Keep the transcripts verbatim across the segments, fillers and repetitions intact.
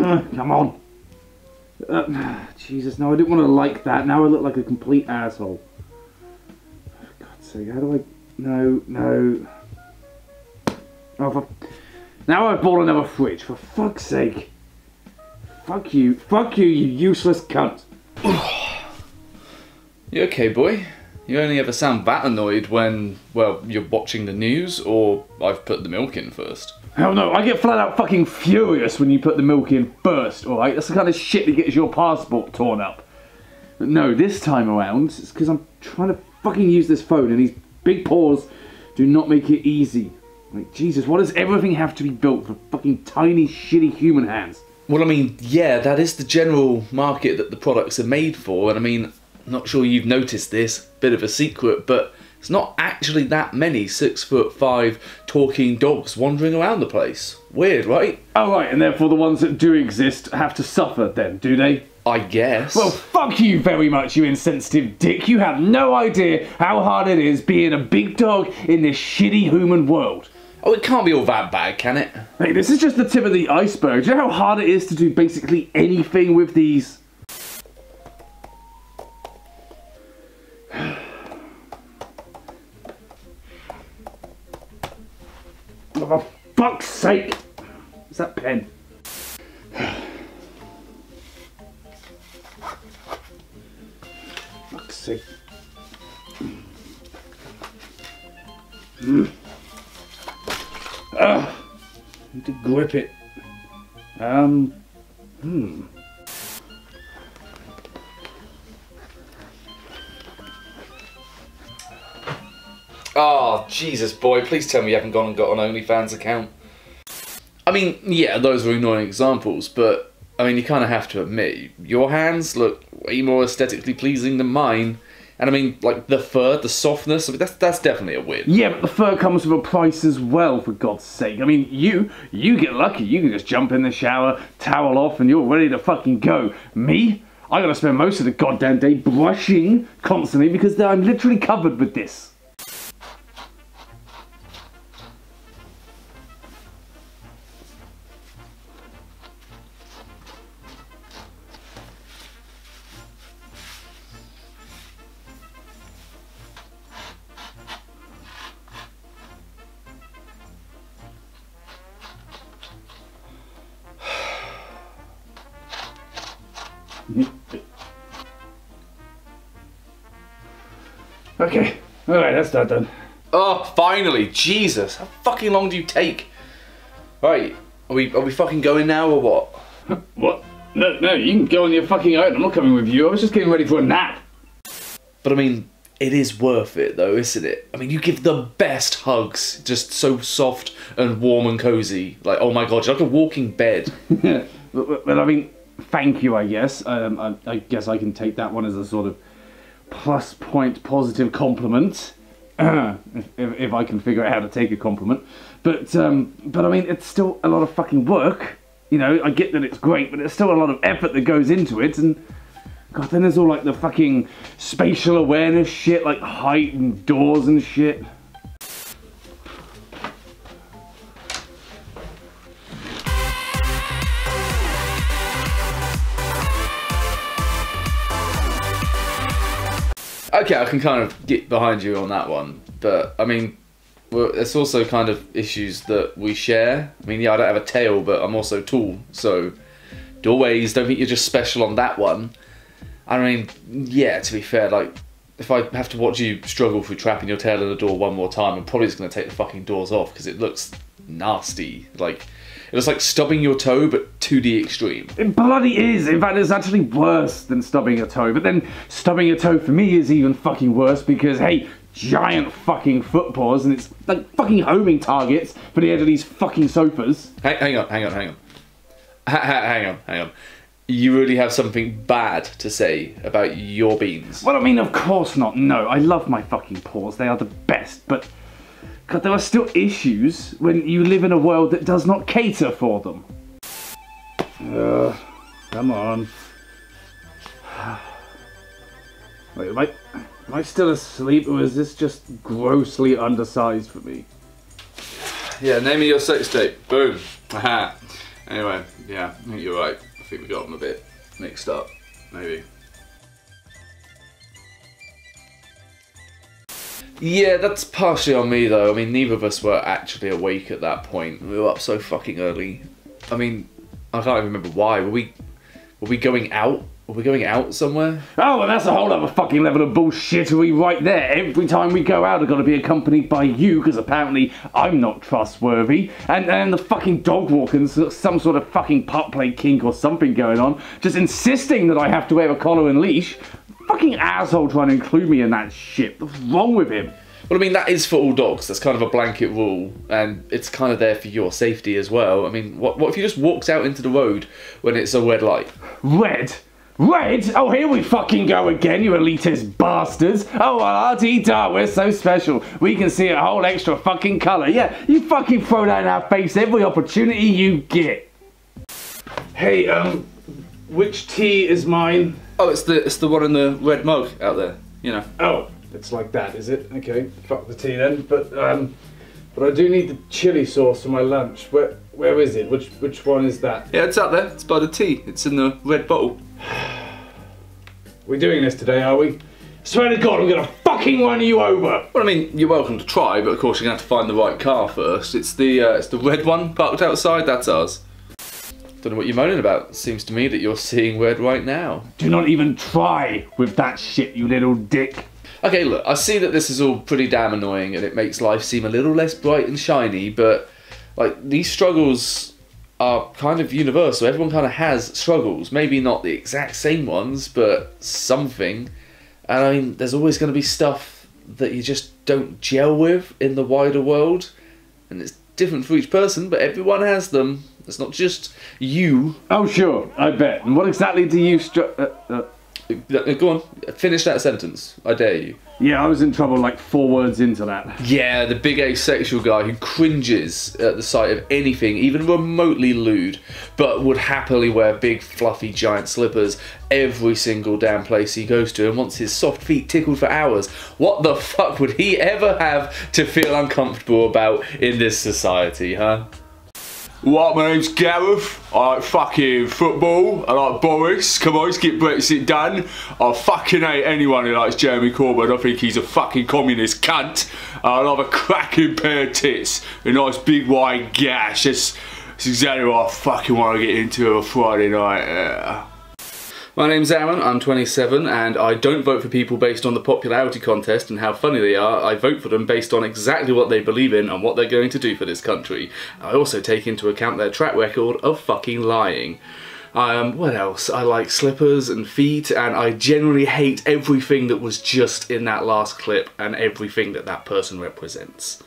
Uh, come on. Uh, Jesus, no, I didn't want to like that. Now I look like a complete asshole. For God's sake, how do I... No, no. Oh, for... Now I've bought another fridge, for fuck's sake. Fuck you. Fuck you, you useless cunt. You okay, boy? You only ever sound that annoyed when, well, you're watching the news or I've put the milk in first. Hell no, I get flat out fucking furious when you put the milk in first, alright? That's the kind of shit that gets your passport torn up. But no, this time around, it's because I'm trying to fucking use this phone and these big paws do not make it easy. Like, Jesus, why does everything have to be built for fucking tiny, shitty human hands? Well, I mean, yeah, that is the general market that the products are made for, and I mean, I'm not sure you've noticed this, bit of a secret, but it's not actually that many six foot five talking dogs wandering around the place. Weird, right? Oh right, and therefore the ones that do exist have to suffer then, do they? I guess. Well, fuck you very much, you insensitive dick. You have no idea how hard it is being a big dog in this shitty human world. Oh, it can't be all that bad, can it? Hey, this is just the tip of the iceberg. Do you know how hard it is to do basically anything with these? Oh, for fuck's sake! What's that pen? Fuck's sake. Mm. Ugh. Need to grip it. Um. Hmm. Oh, Jesus, boy, please tell me you haven't gone and got an OnlyFans account. I mean, yeah, those are annoying examples, but, I mean, you kind of have to admit, your hands look way more aesthetically pleasing than mine. And I mean, like, the fur, the softness, I mean, that's, that's definitely a win. Yeah, but the fur comes with a price as well, for God's sake. I mean, you, you get lucky. You can just jump in the shower, towel off, and you're ready to fucking go. Me? I gotta spend most of the goddamn day brushing constantly because I'm literally covered with this. Okay, alright, that's that done. Oh, finally, Jesus, how fucking long do you take? Right, are we, are we fucking going now or what? What? No, no, you can go on your fucking own, I'm not coming with you, I was just getting ready for a nap. But I mean, it is worth it though, isn't it? I mean, you give the best hugs, just so soft and warm and cozy. Like, oh my God, you're like a walking bed. Well, well, I mean, thank you, I guess. Um, I, I guess I can take that one as a sort of plus point positive compliment. if, if I can figure out how to take a compliment. But, um, but I mean, it's still a lot of fucking work. You know, I get that it's great, but there's still a lot of effort that goes into it, and God, then there's all like the fucking spatial awareness shit, like height and doors and shit. Okay, I can kind of get behind you on that one, but I mean, well, there's also kind of issues that we share. I mean, yeah, I don't have a tail, but I'm also tall, so doorways, don't think you're just special on that one. I mean, yeah, to be fair, like, if I have to watch you struggle through trapping your tail in the door one more time, I'm probably just going to take the fucking doors off, because it looks nasty. Like, it looks like stubbing your toe, but to the extreme. It bloody is. In fact, it's actually worse than stubbing a toe. But then stubbing a toe for me is even fucking worse because, hey, giant fucking foot paws, and it's like fucking homing targets for the edge of these fucking sofas. Hang, hang on, hang on, hang on. Ha, ha, hang on, hang on. You really have something bad to say about your beans? Well, I mean, of course not. No, I love my fucking paws. They are the best, but God, there are still issues when you live in a world that does not cater for them. Uh, come on. Wait, am I, am I still asleep, or is this just grossly undersized for me? Yeah, name me your sex tape. Boom. Aha. Anyway, yeah, I think you're right. I think we got them a bit mixed up, maybe. Yeah, that's partially on me though. I mean, neither of us were actually awake at that point. We were up so fucking early. I mean, I can't even remember why. Were we, were we going out? Were we going out somewhere? Oh, well, that's a whole other fucking level of bullshittery right there. Every time we go out, I've got to be accompanied by you, because apparently I'm not trustworthy. And and the fucking dog walking's got some sort of fucking pup play kink or something going on, just insisting that I have to wear a collar and leash. Fucking asshole trying to include me in that shit. What's wrong with him? Well, I mean, that is for all dogs. That's kind of a blanket rule, and it's kind of there for your safety as well. I mean, what what if you just walked out into the road when it's a red light? Red? Red? Oh, here we fucking go again, you elitist bastards. Oh, well, R-T-Dar, we're so special. We can see a whole extra fucking colour. Yeah, you fucking throw that in our face every opportunity you get. Hey, um, which tea is mine? Oh, it's the it's the one in the red mug out there, you know. Oh, it's like that, is it? Okay, fuck the tea then. But um, but I do need the chili sauce for my lunch. Where where is it? Which which one is that? Yeah, it's out there. It's by the tea. It's in the red bottle. We're doing this today, are we? Swear to God, I'm gonna fucking run you over. Well, I mean, you're welcome to try, but of course you're gonna have to find the right car first. It's the uh, it's the red one parked outside. That's ours. Don't know what you're moaning about. Seems to me that you're seeing red right now. Do not even try with that shit, you little dick. Okay, look, I see that this is all pretty damn annoying and it makes life seem a little less bright and shiny, but like these struggles are kind of universal. Everyone kind of has struggles. Maybe not the exact same ones, but something. And I mean, there's always going to be stuff that you just don't gel with in the wider world. And it's different for each person, but everyone has them. It's not just you. Oh, sure, I bet. And what exactly do you str- uh, uh, Go on, finish that sentence. I dare you. Yeah, I was in trouble like four words into that. Yeah, the big asexual guy who cringes at the sight of anything, even remotely lewd, but would happily wear big, fluffy, giant slippers every single damn place he goes to and wants his soft feet tickled for hours. What the fuck would he ever have to feel uncomfortable about in this society, huh? What, my name's Gareth. I like fucking football. I like Boris. Come on, let's get Brexit done. I fucking hate anyone who likes Jeremy Corbyn. I think he's a fucking communist cunt. I love a cracking pair of tits. A nice big wide gash. That's, that's exactly what I fucking want to get into on a Friday night. Yeah. My name's Aaron, I'm twenty-seven, and I don't vote for people based on the popularity contest and how funny they are. I vote for them based on exactly what they believe in and what they're going to do for this country. I also take into account their track record of fucking lying. Um, what else? I like slippers and feet, and I generally hate everything that was just in that last clip and everything that that person represents.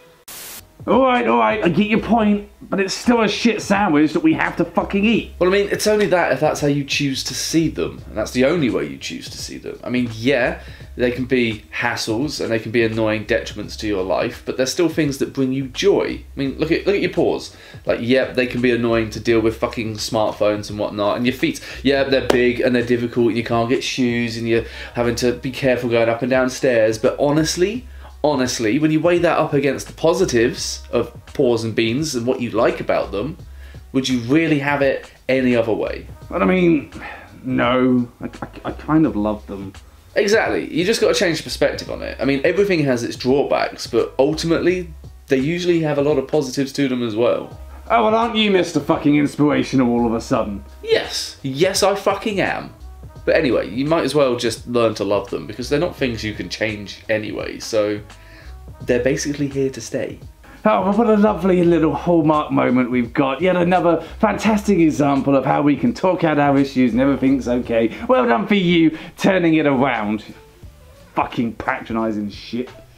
Alright, alright, I get your point, but it's still a shit sandwich that we have to fucking eat. Well, I mean, it's only that if that's how you choose to see them, and that's the only way you choose to see them. I mean, yeah, they can be hassles and they can be annoying detriments to your life, but they're still things that bring you joy. I mean, look at look at your paws. Like, yeah, they can be annoying to deal with fucking smartphones and whatnot, and your feet, yeah, they're big and they're difficult and you can't get shoes and you're having to be careful going up and down stairs, but honestly, Honestly, when you weigh that up against the positives of paws and beans and what you like about them, would you really have it any other way? But I mean, no, I, I, I kind of love them. Exactly, you just got to change the perspective on it. I mean, everything has its drawbacks, but ultimately, they usually have a lot of positives to them as well. Oh, well, aren't you Mister Fucking Inspirational all of a sudden? Yes, yes I fucking am. But anyway, you might as well just learn to love them because they're not things you can change anyway, so they're basically here to stay. Oh, well, what a lovely little hallmark moment we've got. Yet another fantastic example of how we can talk out our issues and everything's okay. Well done for you turning it around. Fucking patronising shit.